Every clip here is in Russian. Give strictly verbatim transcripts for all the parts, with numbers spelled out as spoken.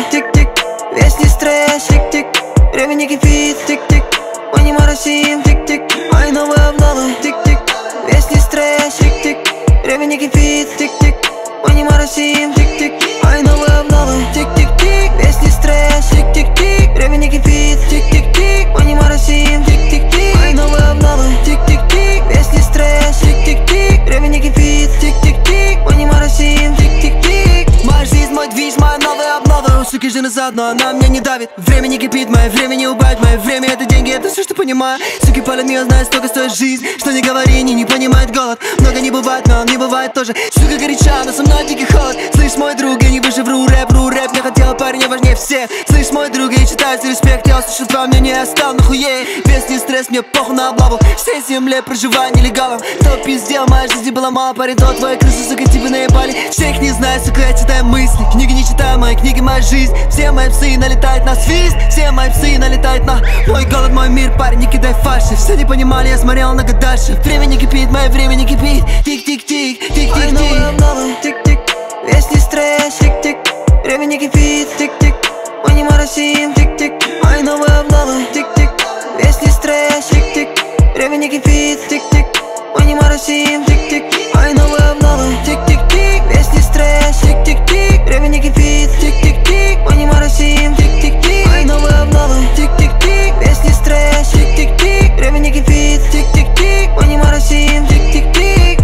тик-тик, весь не стресс, тик-тик, время не кипит, тик-тик, мы не моросим, тик-тик, мои новые обновы, тик-тик, весь не стресс, тик-тик, время не кипит, тик-тик, мы не моросим, тик-тик, мои новые обновы, тик-тик-тик, весь не стресс, тик-тик-тик, время не кипит, тик-тик-тик, мы не моросим, тик-тик-тик, мои новые обновы, тик-тик-тик, весь не стресс, тик-тик-тик, время не кипит, тик-тик-тик, мы не моросим, тик-тик-тик. Моя жизнь, мой движ, мои новые обновы. У суки жены заодно, она меня не давит. Время не кипит, мое время не убавить. Мое время это деньги, это все, что понимаю. Суки палят меня, знают, сколько стоит жизнь. Что не говори, не, не понимает голод. Много не бывает, но он не бывает тоже. Сука горяча, но со мной дикий холод. Слышь, мой друг, я не выше вру рэп, вру рэп. Я хотел парень, я важнее всех. Слышь, мой друг, я читаю за респект. Я услышу твое мнение, я стал нахуей. Весь не стресс, мне похуй на облаву. Всей земле проживаю нелегалом. Кто пиздел, моей жизни было мало. Парень, то твои крысы, сука, тебе наебали. Всех не знаю, сука, я читаю мысли. Книги не читаю, мои книги, моя жизнь. Все мои псы налетают на свист. Все мои псы налетают на мой голод, мой мир. Парень, не кидай фальши. Все не понимали, я смотрел много дальше. Время не кипит, мое время не кипит. Тик-тик-тик, тик-тик-тик, тик-тик, весь не стресс, тик-тик, время не кипит, тик-тик, мы не моросим, тик-тик, мои новые обновы, тик-тик, весь не стресс, тик-тик, время не кипит, тик-тик, мы не моросим, тик-тик, мои новые обновы, тик-тик-тик, весь не стресс, тик-тик-тик, время не кипит, тик-тик-тик, мы не моросим, тик-тик-тик, мои новые обновы, тик-тик-тик, весь не стресс, тик-тик-тик, время не кипит, тик-тик-тик, мы не моросим, тик-тик-тик.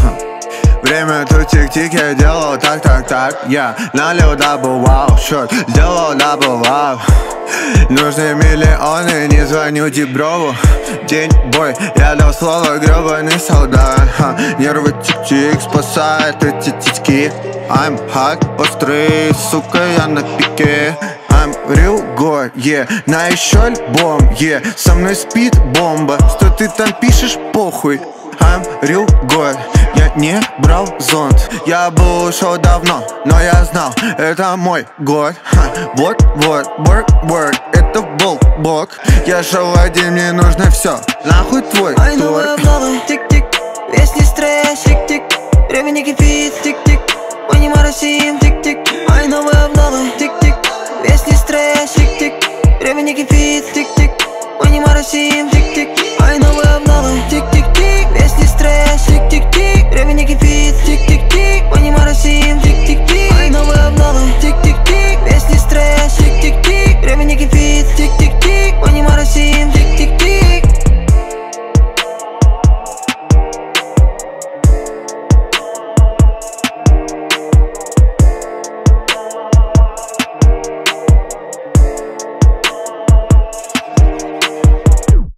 Время тут тик-тик, я делал так-так-так. Я налил дабл-вау, шот, сделал дабл-вау. Нужны миллионы, не звоню Диброву. День бой, я дал слово, гребаный солдат. Ха, нервы тик-тик, спасает эти титьки. I'm hot, острый, сука, я на пике. I'm real god, yeah, на еще альбом, yeah. Со мной спит бомба, что ты там пишешь, похуй. I'm real god, я не брал зонт. Я бы ушел давно, но я знал, это мой год. Вот-вот, work, work, это был бог. Я шел один, мне нужно все, нахуй твой мои новые обновы, тик-тик, весь не стресс, тик-тик, время не кипит, тик-тик, мы не моросим, тик-тик, мои новые обновы, тик-тик,